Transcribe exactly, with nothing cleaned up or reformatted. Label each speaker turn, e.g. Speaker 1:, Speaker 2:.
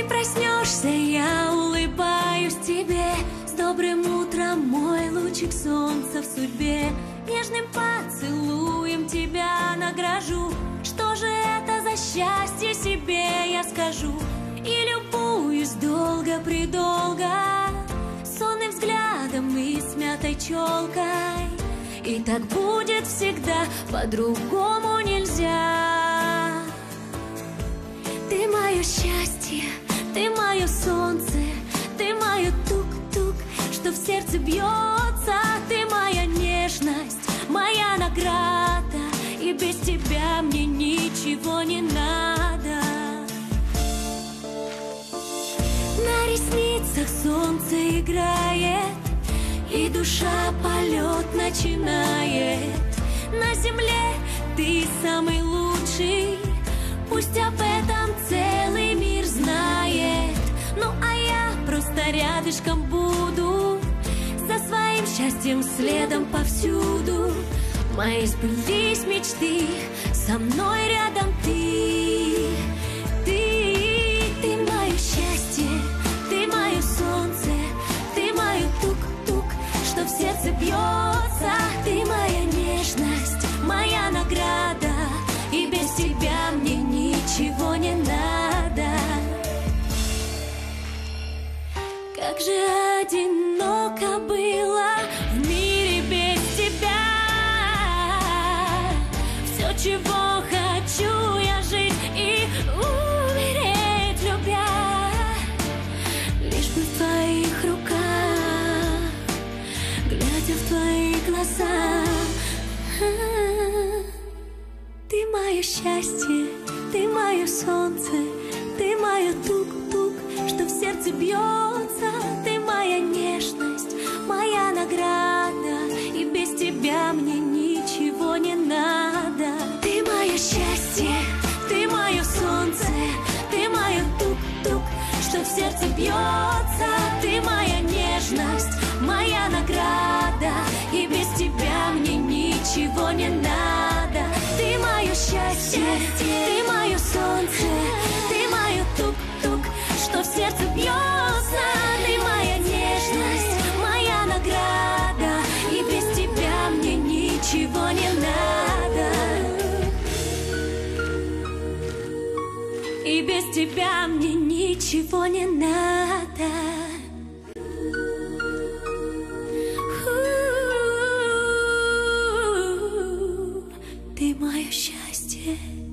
Speaker 1: проснешься, я улыбаюсь тебе. С добрым утром, мой лучик солнца в судьбе. Нежным поцелуем тебя награжу. Что же это за счастье, себе я скажу. И любуюсь долго-предолго сонным взглядом и смятой челкой. И так будет всегда, по-другому нельзя. Ты мое счастье, ты мое солнце, ты мое тук-тук, что в сердце бьется. Ты моя нежность, моя награда, и без тебя мне ничего не надо. На ресницах солнце играет, и душа полет начинает. На земле ты самый лучший, пусть об этом целый мир знает. Ну а я просто рядышком буду, за своим счастьем следом повсюду. Мои сбылись мечты, со мной рядом ты. Ты, ты мое счастье, ты мое солнце, ты мое тук-тук, что в сердце бьется. Ты моя нежность, моя награда, и без тебя мне ничего не надо. Как же одиноко было в мире без тебя. Все, чего хочу, я жить и умереть любя. Лишь бы в твоих руках, глядя в твои глаза. Ты мое счастье, ты мое солнце, ты мое тук-тук, что в сердце бьется. Ты моя нежность, моя награда, и без тебя мне ничего не надо. Ты мое счастье, ты мое солнце, ты мое тук-тук, что в сердце бьется. Ты моя нежность, моя награда, и без тебя мне ничего не надо. Ты мое счастье, ты мое солнце, ты мое тук-тук, что в сердце бьется. Ты моя нежность, моя награда, и без тебя мне ничего не надо. И без тебя мне ничего не надо. Ты мое счастье.